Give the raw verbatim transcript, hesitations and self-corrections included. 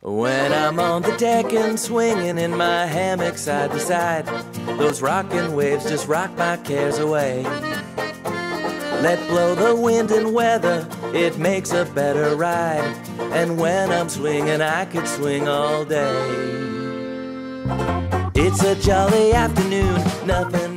When I'm on the deck and swinging in my hammock side to side, those rocking waves just rock my cares away. Let blow the wind and weather, it makes a better ride. And when I'm swinging, I could swing all day. It's a jolly afternoon, nothing